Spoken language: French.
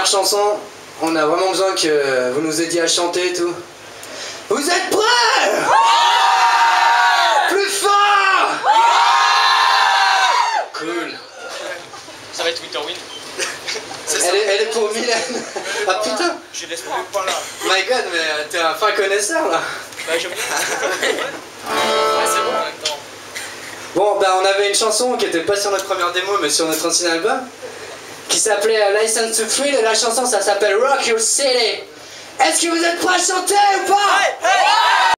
chanson, on a vraiment besoin que vous nous aidiez à chanter et tout. Vous êtes prêts? Plus fort! Cool. Ça va être Winterwind. Elle est pour Mylène. Ah putain! Je laisse même pas là. My god, mais t'es un fin connaisseur là. Bah j'aime bien. Ouais, c'est bon en même temps. Bon, bah on avait une chanson qui était pas sur notre première démo mais sur notre ancien album qui s'appelait License to Thrill et la chanson ça s'appelle Rock Your City. Est-ce que vous êtes prêts à chanter ou pas?